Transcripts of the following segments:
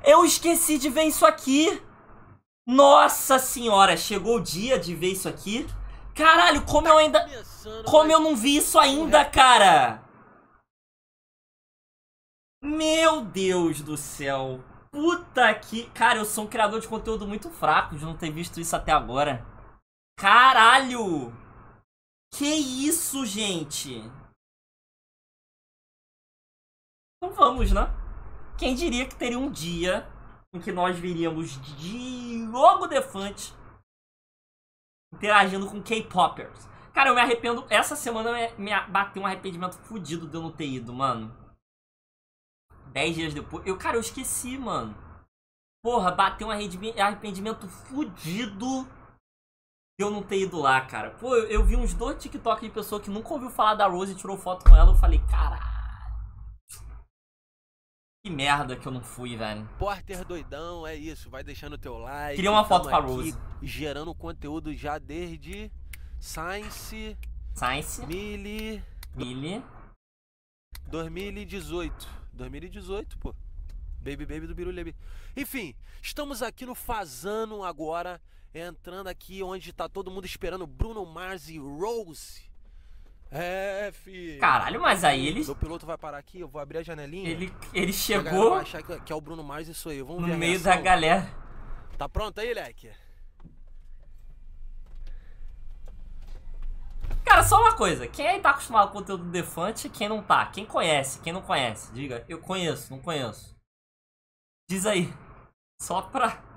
Eu esqueci de ver isso aqui. Nossa senhora, chegou o dia de ver isso aqui. Caralho, como eu não vi isso ainda, cara. Meu Deus do céu. Puta que... Cara, eu sou um criador de conteúdo muito fraco de não ter visto isso até agora. Caralho. Que isso, gente? Então vamos, né? Quem diria que teria um dia em que nós veríamos Diogo Defante interagindo com K-Poppers. Cara, eu me arrependo. Essa semana me bateu um arrependimento fudido de eu não ter ido, mano. 10 dias depois. Cara, eu esqueci, mano. Porra, bateu um arrependimento fudido de eu não ter ido lá, cara. Pô, eu vi uns 2 TikTok de pessoa que nunca ouviu falar da Rose e tirou foto com ela. Eu falei, caralho. Que merda que eu não fui, velho. Porter doidão, é isso. Vai deixando o teu like. Queria uma foto com a Rose. Gerando conteúdo já desde Science. Mili. 2018. 2018, pô. Baby do Birulebi. Enfim, estamos aqui no Fazano agora. Entrando aqui onde tá todo mundo esperando Bruno Mars e Rose. É, filho. Caralho, mas aí ele... O piloto vai parar aqui, eu vou abrir a janelinha. Ele chegou... Vai achar que é o Bruno Mars e sou eu. Vamos ver no meio da galera. Tá pronto aí, leque? Cara, só uma coisa. Quem aí tá acostumado com o conteúdo do Defante, quem não tá? Quem conhece? Quem não conhece? Diga, eu conheço, não conheço. Diz aí. Só pra...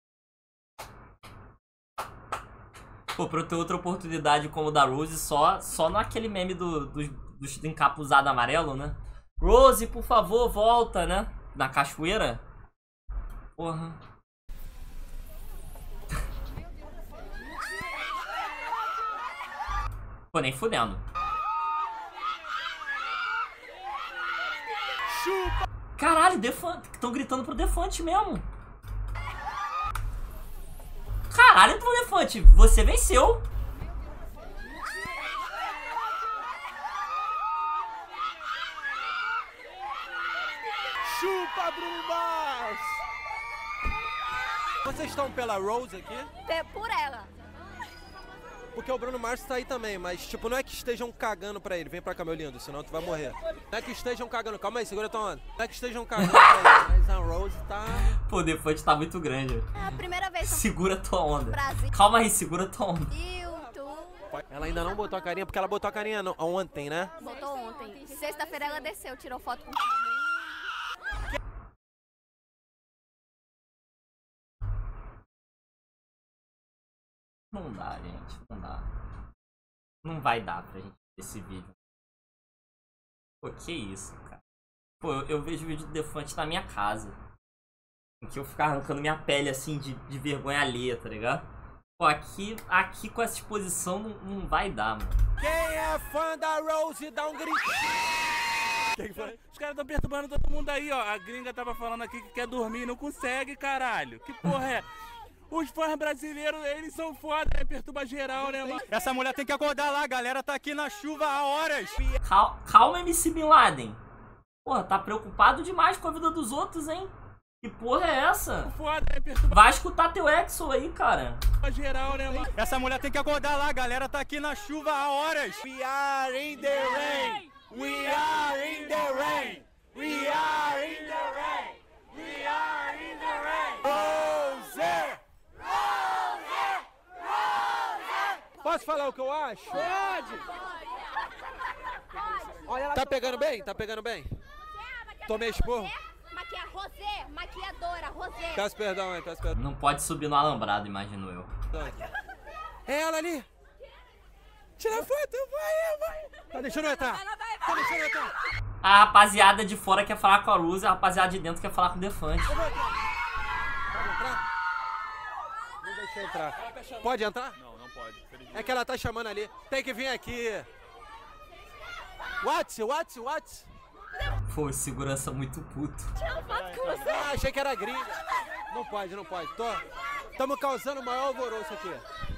Pô, pra eu ter outra oportunidade como o da Rose, só naquele meme do encapuzado amarelo, né? Rose, por favor, volta, né? Na cachoeira. Porra. Pô, nem fudendo. Caralho, Defante. Estão gritando pro Defante mesmo. Caralho, Defante, você venceu. Chupa, Bruno Mars! Vocês estão pela Rose aqui? Por ela. Porque o Bruno Mars tá aí também, mas tipo, não é que estejam cagando pra ele. Vem pra cá, meu lindo, senão tu vai morrer. Não é que estejam cagando, calma aí, segura tua onda. Não é que estejam cagando pra ele, mas a Rose tá... Pô, o Defante tá muito grande. É a primeira vez. Segura tua onda. Brasil. Calma aí, segura tua onda. Ela ainda não botou a carinha, porque ela botou a carinha ontem, né? Botou ontem. Sexta-feira ela desceu, tirou foto com... Não dá, gente. Não dá. Não vai dar pra gente ver esse vídeo. Pô, que isso, cara. Pô, eu vejo o vídeo do Defante na minha casa. Em que eu ficar arrancando minha pele, assim, de vergonha alheia, tá ligado? Pô, aqui com essa exposição não vai dar, mano. Quem é fã da Rose, dá um grito. Que foi? Os caras estão perturbando todo mundo aí, ó. A gringa tava falando aqui que quer dormir e não consegue, caralho. Que porra é? Os fãs brasileiros, eles são foda, né? Perturba geral, né, mano? Essa mulher tem que acordar lá, a galera tá aqui na chuva há horas. Calma, MC Bin Laden. Porra, tá preocupado demais com a vida dos outros, hein? Que porra é essa? Foda, né? Perturba Vai escutar teu Exo aí, cara. geral, né, mano? Essa mulher tem que acordar lá, a galera tá aqui na chuva há horas. We are in the rain. We are in the rain. We are in the rain. We are in the rain. Rose! Posso falar o que eu acho? Pode! Tá pegando bem? Tá pegando bem? Tomei esporro? Maquiadora, Rosé. Peço perdão aí, peço perdão. Não pode subir no alambrado, imagino eu. É ela ali! Tira a foto, vai! Tá deixando eu entrar! Tá deixando eu entrar! A rapaziada de fora quer falar com a Rose, a rapaziada de dentro quer falar com o Defante. Pode entrar? Não deixa eu entrar. Pode entrar? Não, não pode. É que ela tá chamando ali. Tem que vir aqui. What? Pô, segurança muito puto. Tirando foto com você. Ah, achei que era gringa. Não pode. Estamos causando o maior alvoroço aqui.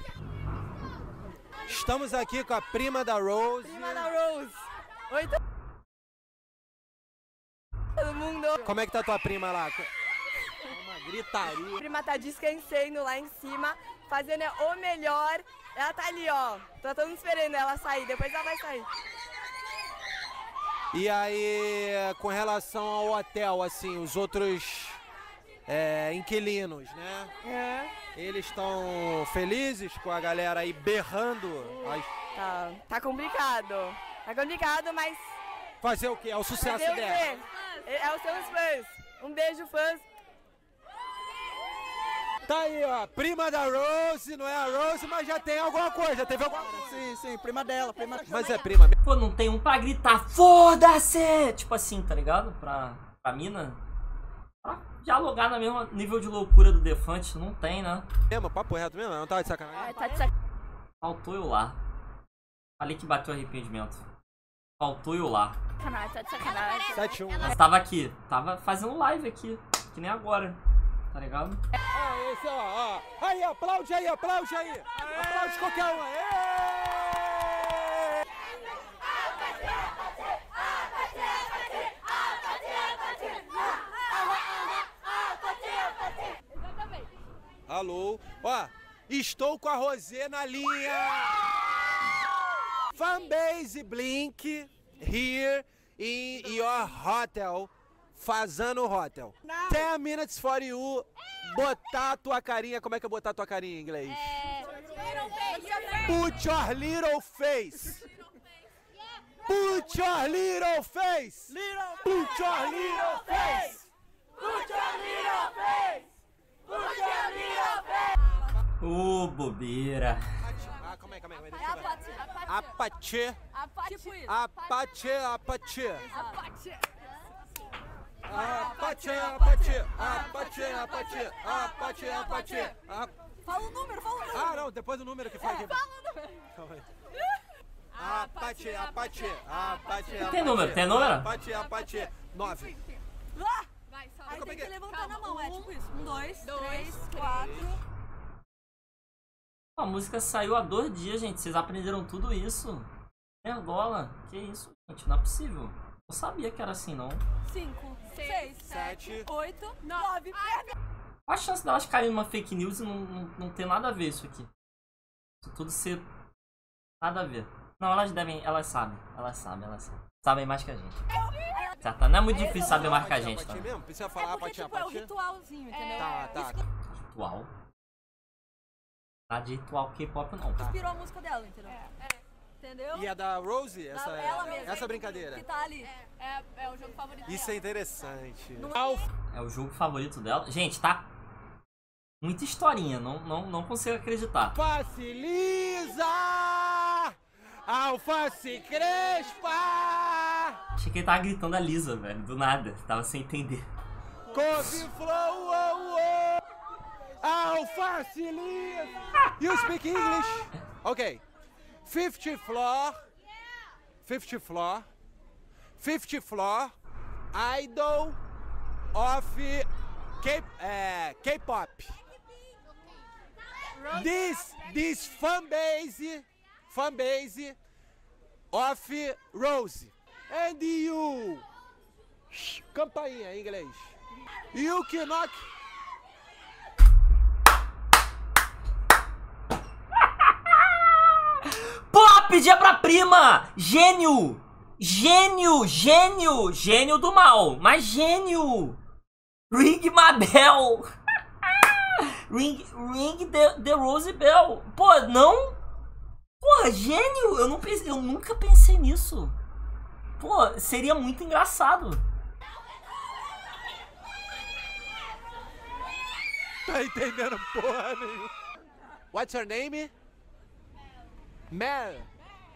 Estamos aqui com a prima da Rose. Oi, todo mundo. Como é que tá tua prima lá? Uma gritaria. A prima tá descansando lá em cima, fazendo o melhor. Ela tá ali, ó. Tá todo mundo esperando ela sair, depois ela vai sair. E aí, com relação ao hotel, assim, os outros inquilinos, né? Eles estão felizes com a galera aí berrando? Tá complicado. Tá complicado, mas... Fazer o quê? É o sucesso fazer o dela. quê? É os seus fãs. Um beijo, fãs. Tá aí, ó. Prima da Rose, não é a Rose, mas já tem alguma coisa. Já teve alguma coisa. Sim, prima dela. Mas é prima mesmo. Pô, não tem um pra gritar, foda-se! Tipo assim, tá ligado? Pra mina. Pra dialogar no mesmo nível de loucura do Defante, não tem, né? Mesmo, papo reto mesmo, não tá de sacanagem? Tá de sacanagem. Faltou eu lá. Falei que bateu arrependimento. Faltou eu lá. Tá de sacanagem. 7-1. Mas tava aqui, tava fazendo live aqui, que nem agora, tá ligado? Esse, ó. Aí, aplaude aí, aplaude aí. Aplaude qualquer um. Aê! Alô? Ó, estou com a Rosé na linha. Fanbase Blink here in your hotel. Fazano Hotel. 10 minutes for you. Botar a tua carinha. Como é que é botar a tua carinha em inglês? Put your little face. Put your little face. Put your little face. Put your little face. Put your little face. Ô, bobeira. Calma aí. É Apache. Tipo Apache. Fala o número. Ah, não, depois o número que faz aqui. Calma aí. Apache. Tem número? Apache. 9. Aí tem que levantar na mão, é tipo isso. 1, 2, 3, 4. A música saiu há 2 dias, gente. Vocês aprenderam tudo isso. Nerdola. Que isso, gente? Não é possível. Não sabia que era assim, não. 5, 6, 7, 8, 9. Qual a chance delas caírem numa fake news e não ter nada a ver isso aqui? Isso tudo ser... Nada a ver. Não, elas sabem. Sabem mais que a gente. Certo? Não é muito difícil saber mais que a gente, tá? Mesmo? Precisa falar Porque, tipo, é o ritualzinho, entendeu? Tá. Ritual? Nada de ritual K-pop, não. Inspirou a música dela, entendeu? Entendeu? E a da Rose? Ela mesma. Essa brincadeira? Que tá ali. É o jogo favorito Isso é interessante. É o jogo favorito dela. Gente, tá... Muita historinha, não consigo acreditar. Faciliza! Alface crespa! Achei que ele tava gritando a Lisa, velho, do nada. Tava sem entender. Couve flow, Alface lisa! You speak English? Okay. 50th floor, idol of K-pop. This fan base of Rose. And you, campainha em inglês. You cannot. Pô, pedia pra prima! Gênio do mal, mas gênio! Ring Mabel! Ring the Rose Bell! Pô, não? Porra, gênio! Eu nunca pensei nisso. Pô, seria muito engraçado. Tá entendendo porra nenhuma. What's your name? Mel.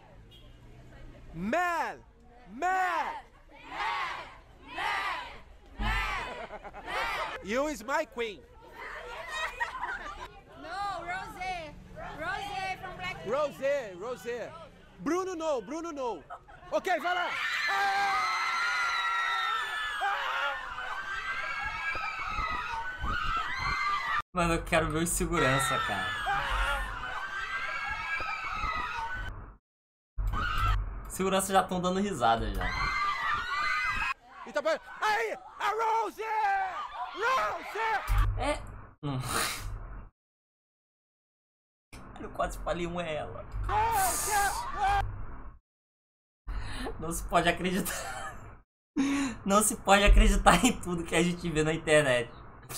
You is my queen. No, Rosé. Rosé from Black. Rosé. Bruno no. Ok, vai lá. Mano, eu quero ver os segurança, cara. Segurança já estão dando risada já. E tá bom. Aí, a Rose! É... Eu quase falei um é ela. Não se pode acreditar. Não se pode acreditar em tudo que a gente vê na internet.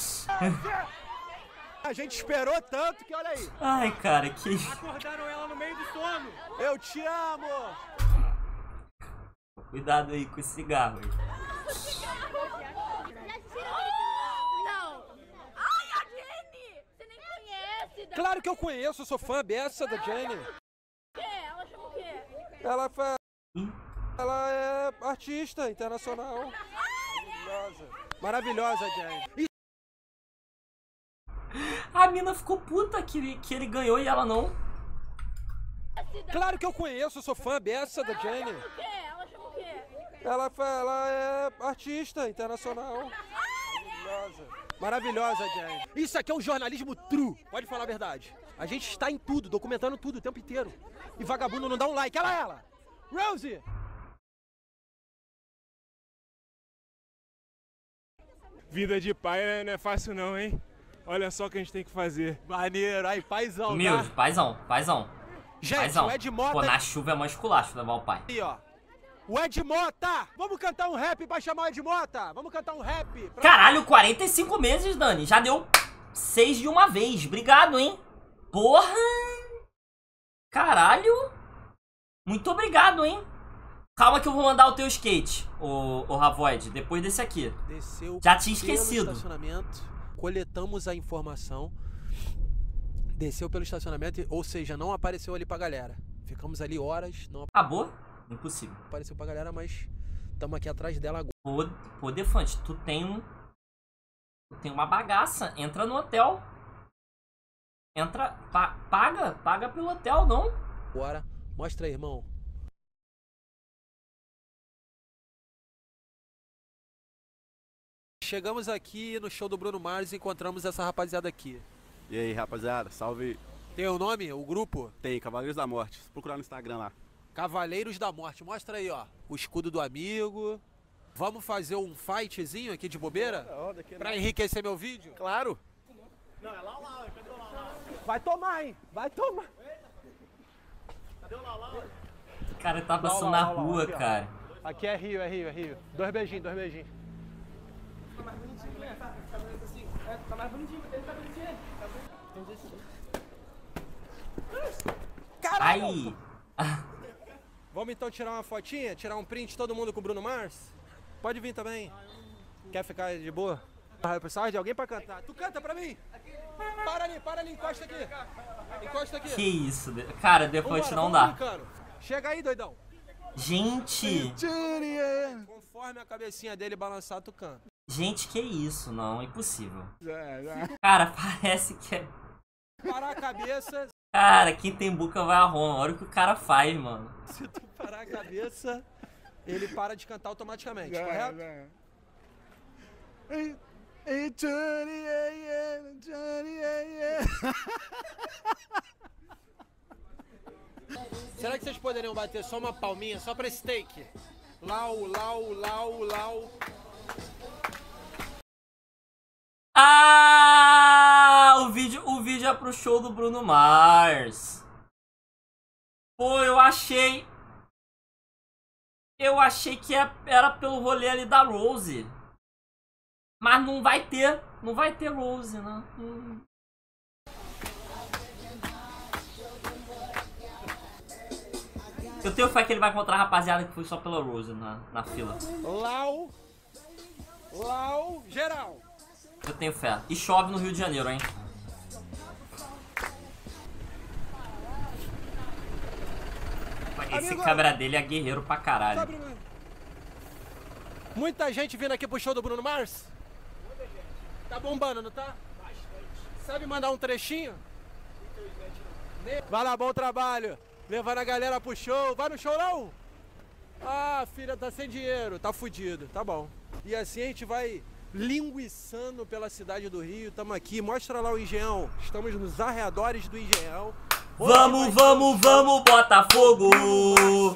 A gente esperou tanto que olha aí. Ai, cara, que... Acordaram ela no meio do sono. Eu te amo. Cuidado aí com esse cigarro aí. Não. Ai, a Jenny! Você nem conhece. Claro que eu conheço, eu sou fã beça da Jenny. Ela chama o quê? Ela é artista internacional. Maravilhosa, Jenny. A mina ficou puta que ele ganhou e ela não. Claro que eu conheço, eu sou fã beça da Jenny. Ela chama o quê? Ela é artista internacional. Maravilhosa, Jenny. Isso aqui é um jornalismo true. Pode falar a verdade. A gente está em tudo, documentando tudo o tempo inteiro. E vagabundo não dá um like. Olha ela! Rosie! Vida de pai não é fácil não, hein? Olha só o que a gente tem que fazer. Maneiro, aí, paizão, Humilde, paizão. Gente, Paizão. o Ed Mota... Pô, na chuva é mó esculacho levar o pai. Aí, ó. O Ed Mota! Vamos cantar um rap pra chamar o Ed Mota! Vamos cantar um rap! Caralho, 45 meses, Dani. Já deu 6 de uma vez. Obrigado, hein? Porra! Caralho! Muito obrigado, hein? Calma que eu vou mandar o teu skate, o Ravoid, depois desse aqui. Desceu Já tinha esquecido. pelo estacionamento, coletamos a informação, desceu pelo estacionamento, ou seja, não apareceu ali pra galera. Ficamos ali horas, não Acabou? Impossível. apareceu pra galera, mas estamos aqui atrás dela agora. Pô, Defante, tu tem uma bagaça. Entra no hotel. Entra, paga pelo hotel, não? Agora, mostra aí, irmão. Chegamos aqui no show do Bruno Mars e encontramos essa rapaziada aqui. E aí, rapaziada, salve. Tem o nome, o grupo? Tem Cavaleiros da Morte, se procurar no Instagram lá. Cavaleiros da Morte. Mostra aí, ó, o escudo do amigo. Vamos fazer um fightzinho aqui de bobeira? Pra enriquecer meu vídeo? Claro. Vai tomar, hein? Vai tomar. O cara tá passando na rua, aqui, ó. cara. Aqui é Rio, é Rio, é Rio. Dois beijinhos, dois beijinhos. Tá mais bonitinho, ele tá bonitinho. Aí. Vamos então tirar uma fotinha? Tirar um print, todo mundo com o Bruno Mars? Pode vir também. Quer ficar de boa? Eu precisava de alguém pra cantar. Tu canta pra mim? Para ali, encosta aqui. Encosta aqui. Que isso, cara, Defante não dá. Brincando. Chega aí, doidão. Gente, Conforme a cabecinha dele balançar, tu canta. gente, que isso? Não, impossível. Cara, parece que é... Parar a cabeça. Cara, quem tem boca vai a Roma. Olha o que o cara faz, mano. Se tu parar a cabeça, ele para de cantar automaticamente, correto? Será que vocês poderiam bater só uma palminha, só pra esse take? Lau, lau, lau, lau. Ah, o vídeo é pro show do Bruno Mars. Pô, eu achei que era pelo rolê ali da Rose. Mas não vai ter Rose, né? Eu tenho fé que ele vai encontrar a rapaziada que foi só pela Rose na fila. Lau, geral. Eu tenho fé. E chove no Rio de Janeiro, hein? Esse Amigo, câmera dele é guerreiro pra caralho. Muita gente vindo aqui pro show do Bruno Mars? Tá bombando, não tá? Sabe mandar um trechinho? Vai lá, bom trabalho. Levando a galera pro show. Vai no show não? Ah, filha, tá sem dinheiro. Tá fudido. Tá bom. E assim a gente vai linguiçando pela cidade do Rio. Tamo aqui. Mostra lá o Engenhão. Estamos nos arredores do Engenhão. Vamos, Botafogo!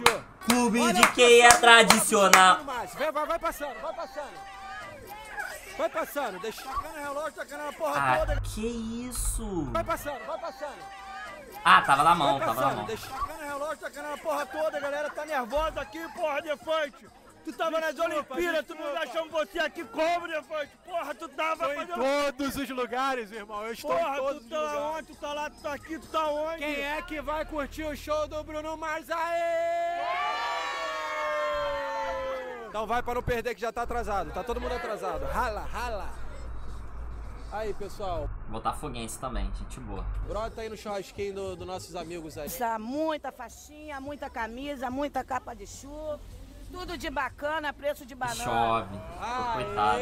Clube de quem é tradicional. Vai passando, vai passando. Vai passando, deixa. Tacando relógio, tacando a porra toda. Que isso? Vai passando, vai passando. Ah, tava na mão, Vai tava na passando, mão. deixa. Tacando relógio, tacando a porra toda, a galera tá nervosa aqui, porra, Defante. Tu tava nas Olimpíadas, tu não achamos você aqui como, Defante? Porra, tu tava Tô em todos os lugares, irmão. Eu estou em todos os tu tá lugares. onde? Tu tá lá, tu tá aqui, tu tá onde? Quem é que vai curtir o show do Bruno Mars? Aê! Então vai pra não perder que já tá atrasado. Tá todo mundo atrasado. Rala, rala. Aí, pessoal. Botafoguense também, gente boa. Brota aí no churrasquinho dos nossos amigos aí. Muita faixinha, muita camisa, muita capa de chuva. Tudo de bacana, preço de banana. Chove. Pô, coitado.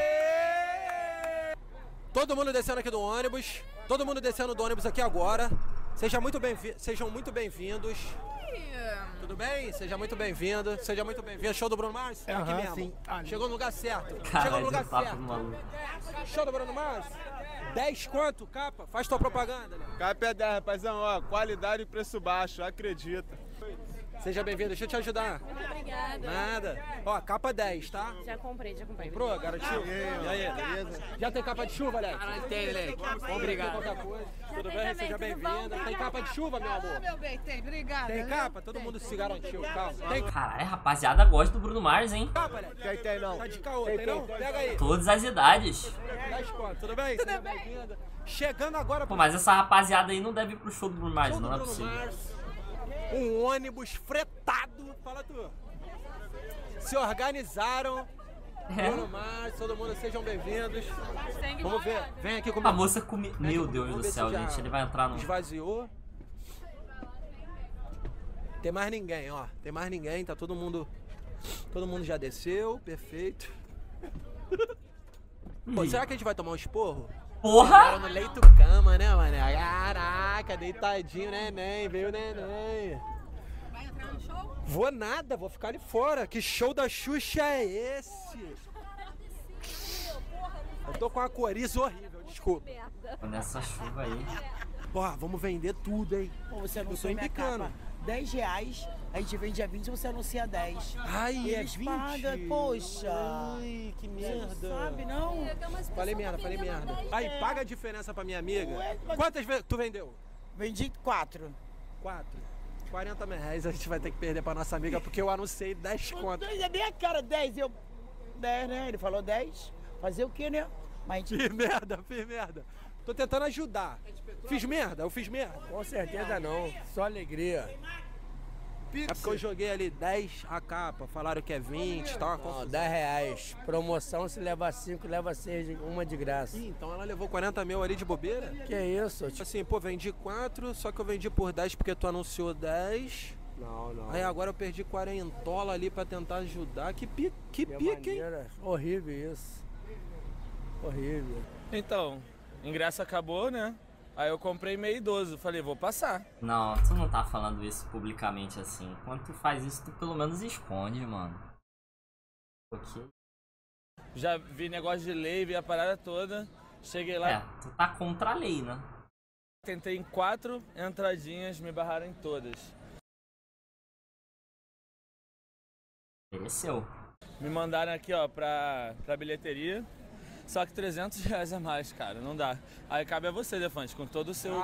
Todo mundo descendo aqui do ônibus. Todo mundo descendo do ônibus aqui agora. Sejam muito bem-vindos. Tudo bem? Seja muito bem-vindo. Seja muito bem-vindo. Show do Bruno Mars? É aqui mesmo. Sim. Chegou no lugar certo. Caralho, Chegou no lugar já tá certo. maluco. Show do Bruno Mars? 10 quanto, capa? Faz tua propaganda, né? Capa é 10, rapazão, ó, qualidade e preço baixo, acredita. Seja bem-vindo, deixa eu te ajudar. Muito obrigada. Nada. Ó, capa 10, tá? Já comprei. Comprou? Garantiu? E aí, beleza? Já tem capa de chuva, Alex? Tem, Leque. Obrigado. Qualquer coisa. Tudo bem? Seja bem-vinda. Tem capa de chuva, meu amor? Meu bem, tem, obrigada. Tem capa? Todo mundo se garantiu, calma. Tem Caralho, rapaziada gosta do Bruno Mars, hein? capa, Alex? Tem não. Tá de caô, tem não? Pega aí. Todas as idades. 10 conto, tudo bem? Seja bem-vinda. Chegando agora Pô, pro mas essa rapaziada aí não deve ir pro show do Bruno Mars, show do não é Bruno possível. Mars. Um ônibus fretado. Fala tu. Se organizaram. Bruno Mars, todo mundo sejam bem-vindos. Vamos ver. Vem aqui comigo. A moça comi... Meu Deus Vamos do ver se céu, já gente. Ele vai entrar no... Esvaziou. Tem mais ninguém, ó. Tem mais ninguém, tá todo mundo. Todo mundo já desceu, perfeito. Pô, será que a gente vai tomar um esporro? Porra! Agora no leito cama, né, mano? Caraca, deitadinho, neném, veio o neném. Vai entrar no show? Vou nada, vou ficar ali fora. Que show da Xuxa é esse? Eu tô com uma coriza horrível, desculpa. Nessa chuva aí. Pô, vamos vender tudo, hein? Pô, você Eu tô anunciou minha embicando. capa. R$10, a gente vende a 20 e você anuncia 10. Ai, E é eles 20? pagam, poxa. Ai, que merda. Sabe, não? Falei merda. Aí, paga a diferença pra minha amiga. Quantas vezes tu vendeu? Vendi 4. 4. 40 reais a gente vai ter que perder pra nossa amiga porque eu anunciei 10 contas. É minha cara, 10. Eu. 10, né? Ele falou 10. Fazer o quê, né? Mas Fiz merda. Tô tentando ajudar. Fiz merda? Eu fiz merda? Com certeza não, só alegria. É porque eu joguei ali 10 a capa, falaram que é 20, tá uma confusão. R$10. Promoção, se leva 5, leva 6, uma de graça. Ih, então ela levou 40 mil ali de bobeira? Que isso? Assim, pô, vendi 4, só que eu vendi por 10 porque tu anunciou 10. Não. Aí agora eu perdi 40 ali pra tentar ajudar. Que pique, hein? Horrível isso. Horrível. Então, ingresso acabou, né? Aí eu comprei meio idoso. Falei, vou passar. Não, tu não tá falando isso publicamente assim. Quando tu faz isso, tu pelo menos esconde, mano. Ok? Já vi negócio de lei, vi a parada toda. Cheguei lá, É, tu tá contra a lei, né? tentei em 4 entradinhas, me barraram em todas. Mereceu. Me mandaram aqui, ó, pra bilheteria. Só que R$300 a mais, cara, não dá. Aí cabe a você, Defante, com todo o seu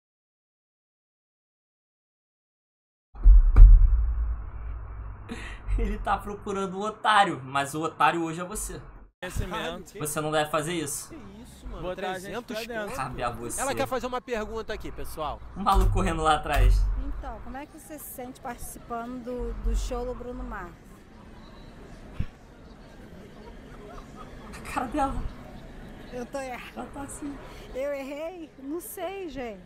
Ele tá procurando um otário, mas o otário hoje é você. conhecimento. Você não deve fazer isso. Que isso, mano? Botar a gente pra dentro. Cabe a você. Ela quer fazer uma pergunta aqui, pessoal. Um maluco correndo lá atrás. Então, como é que você se sente participando do show do Bruno Mars? A cara dela. Eu tô errada. Ela tá assim. Eu errei? Não sei, gente.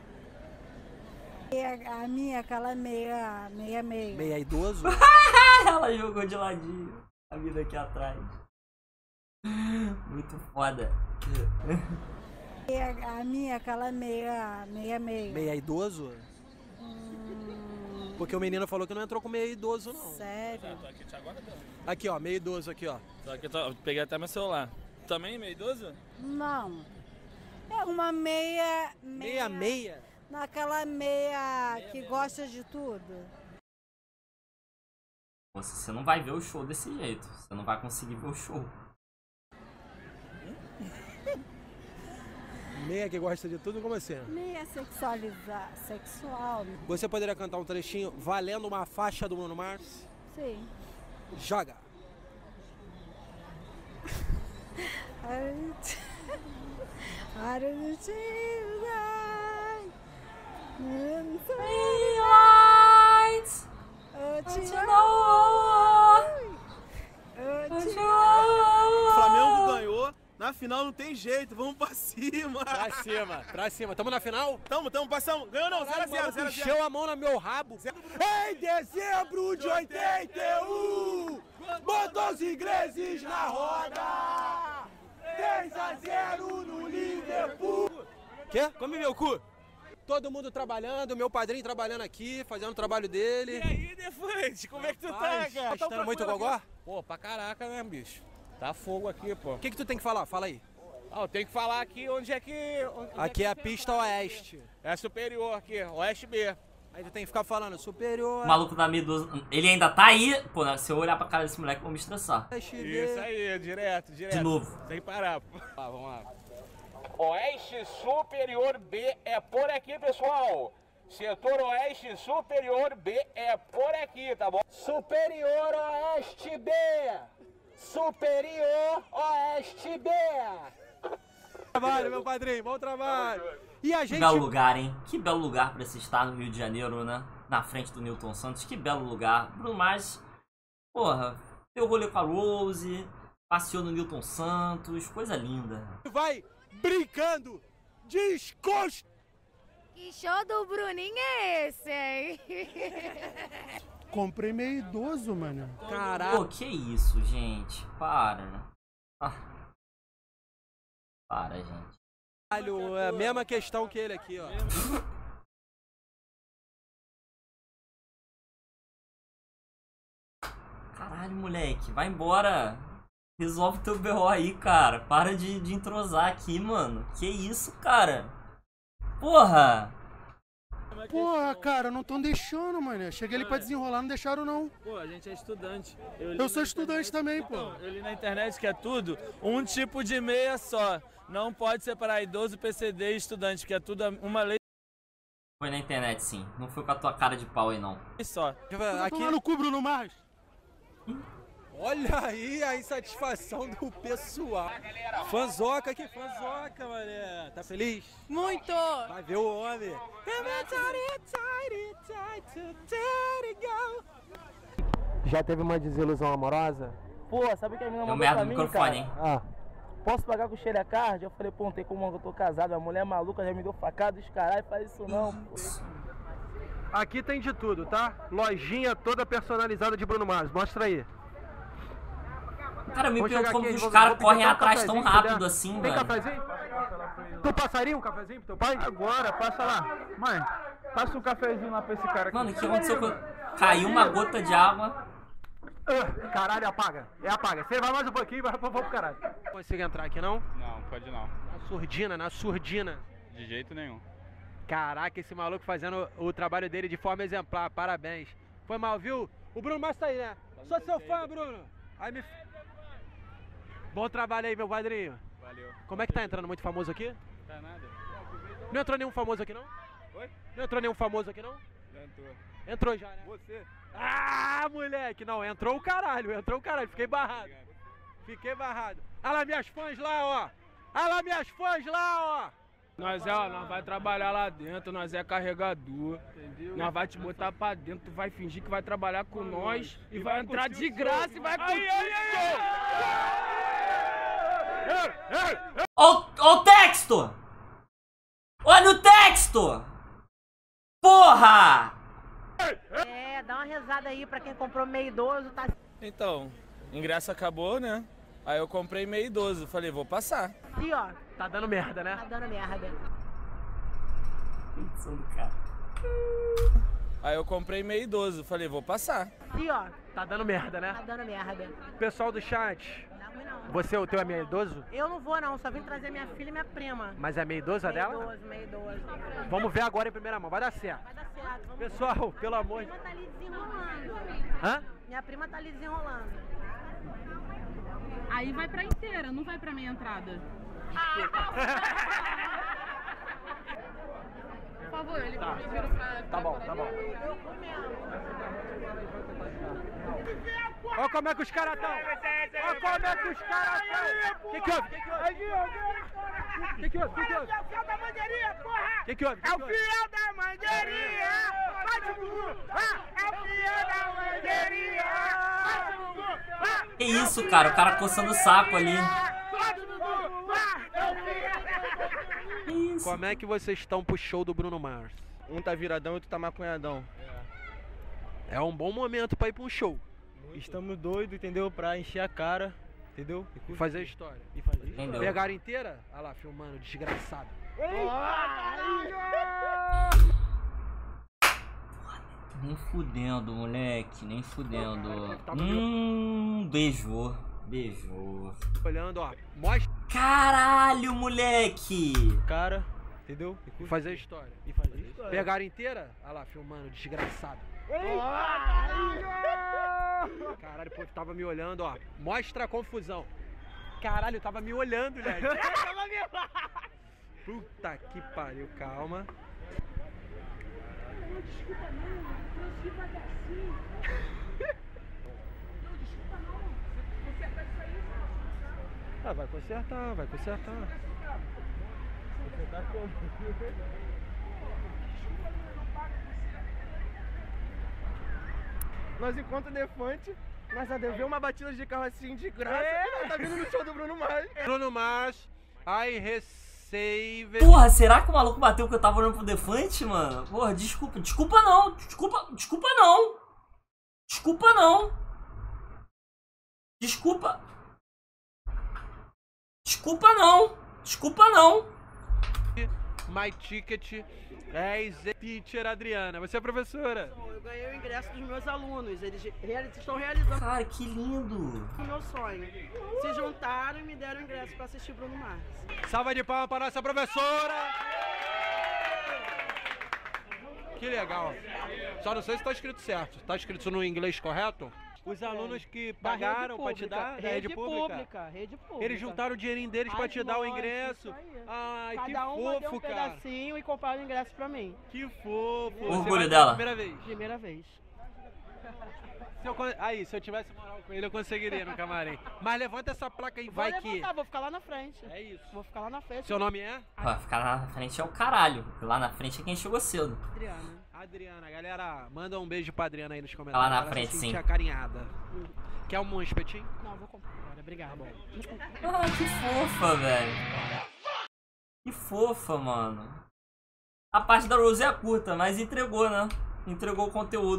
E a minha, aquela meia. Meia idoso? Ela jogou de ladinho. A vida aqui atrás. Muito foda. E a minha, aquela meia. Meia idoso? Porque o menino falou que não entrou com meia idoso, não. Sério? Tô aqui te aguardando. Aqui, ó, meia idoso aqui, ó. Só que peguei até meu celular. Também meio idoso? Não. É uma meia. Meia? Naquela meia que gosta de tudo. Você não vai ver o show desse jeito. Você não vai conseguir ver o show. Meia que gosta de tudo, como assim? Meia sexual. Você poderia cantar um trechinho valendo uma faixa do Bruno Mars? Sim. Joga! O Flamengo ganhou. Na final não tem jeito, vamos pra cima. Pra cima. Tamo na final? Tamo, passamos. Ganhou não, 0x0. Encheu a mão no meu rabo. Em dezembro de 81, botou os ingleses na roda. 3x0 no Liverpool. Quê? Come meu cu. Todo mundo trabalhando, meu padrinho trabalhando aqui, fazendo o trabalho dele. E aí, Defante, como é que tu tá, cara? Tá muito gogó? Pô, pra caraca, né, bicho? Tá fogo aqui, pô. O que tu tem que falar? Fala aí. Eu tenho que falar aqui onde é que... Aqui é a pista oeste. É superior aqui, oeste B. Aí tu tem que ficar falando superior. O maluco da Medusa, ele ainda tá aí? Pô, se eu olhar pra cara desse moleque, eu vou me estressar. Isso aí, direto. De novo. Sem parar, pô. Vamos lá. Oeste Superior B é por aqui, pessoal. Setor Oeste Superior B é por aqui, tá bom? Superior Oeste B. Superior Oeste B. Trabalho, meu padrinho, bom trabalho. E a gente... Que belo lugar, hein? Que belo lugar pra se estar no Rio de Janeiro, né? Na frente do Newton Santos, que belo lugar. Bruno Mars, porra, deu rolê com a Rose, passeou no Newton Santos, coisa linda. Vai brincando, descosta. Que show do Bruninho é esse, hein? Comprei meio idoso, mano. Caraca. Pô, que isso, gente? Para. Para, gente. É a mesma questão que ele aqui, ó. Caralho, moleque, vai embora. Resolve teu BO aí, cara. Para de entrosar aqui, mano. Que isso, cara? Porra! Porra, cara, não tão deixando, mano. Cheguei ali pra desenrolar, não deixaram, não. Pô, a gente é estudante. Eu sou estudante também, pô. Eu li na internet que é tudo um tipo de meia só. Não pode separar idoso, PCD e estudante, que é tudo uma lei Foi na internet, sim. Não foi com a tua cara de pau aí, não. só. Aqui no cu, Bruno Mars. Olha aí a insatisfação do pessoal. Fanzoca aqui, fanzoca, mané. Tá feliz? Muito! Vai ver o homem. Já teve uma desilusão amorosa? Pô, sabe o que a menina Deu mandou merda pra no mim, microfone, cara? hein? Posso pagar com Xerecard? Eu falei, pô, não tem como, eu tô casado. A mulher maluca já me deu facada dos caralho, faz isso não, pô. Aqui tem de tudo, tá? Lojinha toda personalizada de Bruno Mars. Mostra aí. Cara, eu me Vou chegar pergunto como aqui, os vou caras pedir correm até um atrás tão cafezinho, rápido puder. assim, Tem velho. cafezinho? Tu passaria um cafezinho pro teu pai? Agora, passa lá. Mãe, passa um cafezinho lá pra esse cara aqui. Mano, o que aconteceu? Caiu uma gota de água. Caralho, apaga. Apaga. Você vai mais um pouquinho e vai pro caralho. Não consigo entrar aqui, não? Não, pode não. Na surdina. De jeito nenhum. Caraca, esse maluco fazendo o trabalho dele de forma exemplar. Parabéns. Foi mal, viu? O Bruno Mars tá aí, né? Sou seu fã, Bruno. Bom trabalho aí, meu padrinho. Valeu. Como é que tá entrando muito famoso aqui? Tá nada. Não entrou nenhum famoso aqui, não? Oi? Não entrou nenhum famoso aqui, não? Já entrou. Entrou já, né? Você? Ah, moleque! Não, entrou o caralho. Fiquei barrado. Olha lá minhas fãs lá, ó. Nós vai trabalhar lá dentro, nós é carregador. Entendeu? Nós vai te botar pra dentro, tu vai fingir que vai trabalhar com nós e vai entrar de graça e vai curtir. Ó o texto! Olha o texto! Porra! Dá uma rezada aí pra quem comprou meio idoso, tá? Então, ingresso acabou, né? Aí eu comprei meio idoso, falei, vou passar. E ó, Tá dando merda, né? tá dando merda. Edição do cara. Aí eu comprei meio idoso, falei, vou passar. E ó, Tá dando merda, né? tá dando merda. Pessoal do chat, Não dá ruim não. você, o teu é meio idoso? Eu não vou não, só vim trazer minha filha e minha prima. Mas é meio idoso a dela? Meio idoso. Vamos ver agora em primeira mão, vai dar certo. Vai dar certo. Vamos Pessoal, pelo amor de Minha prima tá ali desenrolando. Hã? Minha prima tá ali desenrolando. Aí vai pra inteira, não vai pra meia entrada. favor, ele pediu pra... Tá bom. Olha como é que os caras estão. Olha como é que os caras estão. O que houve? O que houve? É o fiel da mangueirinha, porra! O que houve? É o fiel da mangueirinha! Bate o Gugu! É o fiel da mangueirinha! Bate o Gugu! Que isso, cara? O cara coçando o saco ali. Bate o Gugu! Que isso? Como é que vocês estão pro show do Bruno Mars? Um tá viradão e outro tá maconhadão. É um bom momento pra ir pra um show. Estamos doidos, entendeu? Pra encher a cara, entendeu? E fazer história. Entendeu? Pegaram inteira? Olha lá, filmando, desgraçado. Nem fudendo, moleque. Nem fudendo. Beijou. Olhando, ó. Mostra. Caralho, moleque. Cara, entendeu? E fazer história. Pegaram inteira? Olha lá, filmando, desgraçado. Caralho, pô, tava me olhando, ó. Mostra a confusão. Caralho, tava me olhando, gente. Puta que pariu, calma. Ah, vai consertar. Consertar como? Nós encontramos o Defante, nós já devemos uma batida de carro assim de graça. Tá vindo no show do Bruno Mars. Bruno Mars, I receive. Porra, será que o maluco bateu que eu tava olhando pro Defante, mano? Porra, desculpa não. My ticket é teacher Adriana. Você é professora? Eu ganhei o ingresso dos meus alunos. Eles estão realizando. Cara, que lindo. O meu sonho. Se juntaram e me deram o ingresso pra assistir Bruno Mars. Salva de palmas para nossa professora. Que legal. Só não sei se tá escrito certo. Tá escrito no inglês correto? Os alunos que pagaram pra te dar da rede pública. Eles juntaram o dinheirinho deles pra te dar o ingresso. Ai, que fofo, deu um cara. pedacinho e compraram o ingresso pra mim. Que fofo. O orgulho dela. Primeira vez. Primeira vez. Se eu tivesse moral com ele, eu conseguiria no camarim. Mas levanta essa placa aí, vai que... Vou ficar lá na frente. É isso. Vou ficar lá na frente. Seu nome é? Vai ficar lá na frente é o caralho. Lá na frente é quem chegou cedo. Adriana, galera, manda um beijo pra Adriana aí nos comentários. Lá na frente, sim. Acarinhada. Quer um espetinho? Não, vou comprar agora, obrigado. Tá bom. Ah, que fofa, velho. Que fofa, mano. A parte da Rose é curta, mas entregou, né? Entregou o conteúdo.